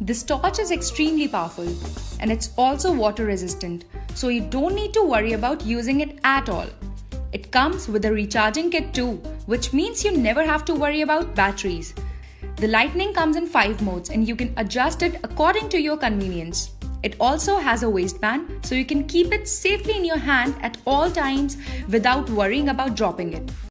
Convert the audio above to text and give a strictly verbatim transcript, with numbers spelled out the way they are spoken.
This torch is extremely powerful and it's also water resistant, so you don't need to worry about using it at all. It comes with a recharging kit too, which means you never have to worry about batteries. The lightning comes in five modes and you can adjust it according to your convenience. It also has a waistband, so you can keep it safely in your hand at all times without worrying about dropping it.